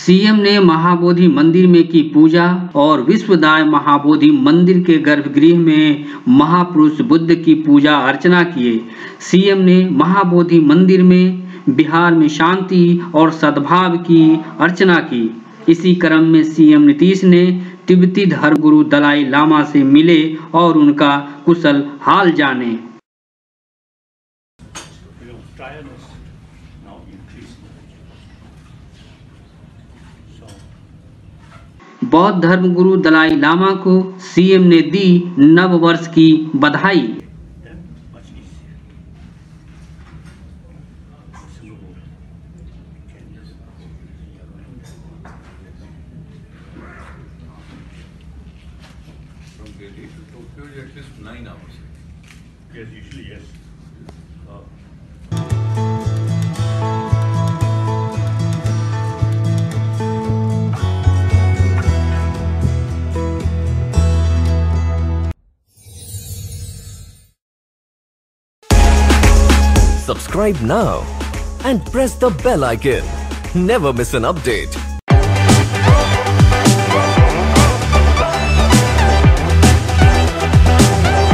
CM ने महाबोधि मंदिर में की पूजा और विश्वदाय महाबोधि मंदिर के गर्भगृह में महापुरुष बुद्ध की पूजा अर्चना किए। सीएम ने महाबोधि मंदिर में बिहार में शांति और सद्भाव की अर्चना की। इसी क्रम में सीएम नीतीश ने तिब्बती धर्मगुरु दलाई लामा से मिले और उनका कुशल हाल जाने। बौद्ध धर्मगुरु दलाई लामा को सीएम ने दी नव वर्ष की बधाई। Subscribe now and press the bell icon. Never miss an update.